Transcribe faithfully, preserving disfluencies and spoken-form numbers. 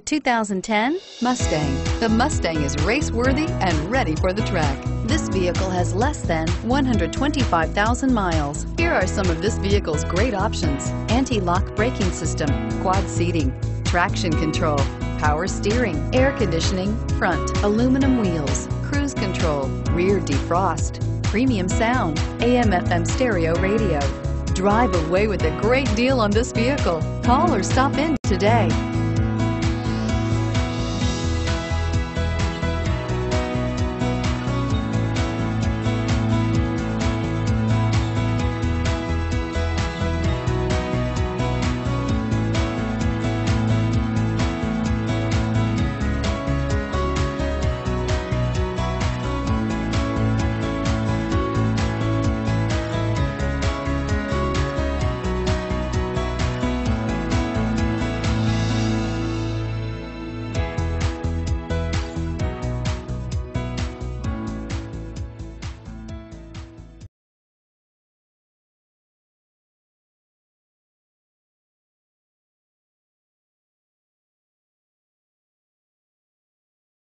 two thousand ten Mustang. The Mustang is race-worthy and ready for the track. This vehicle has less than one hundred twenty-five thousand miles. Here are some of this vehicle's great options: anti-lock braking system, quad seating, traction control, power steering, air conditioning, front, aluminum wheels, cruise control, rear defrost, premium sound, A M F M stereo radio. Drive away with a great deal on this vehicle. Call or stop in today.